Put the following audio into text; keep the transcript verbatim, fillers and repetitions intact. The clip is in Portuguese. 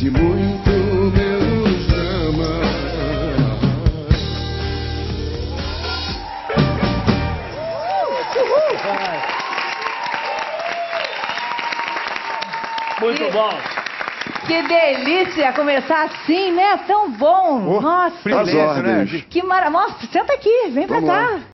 merece muito menos drama. Muito bom. Que delícia começar assim, né? Tão bom. Oh, Nossa. privilégio, né? Que maravilha. Nossa, senta aqui, vem pra Vamos cá. lá.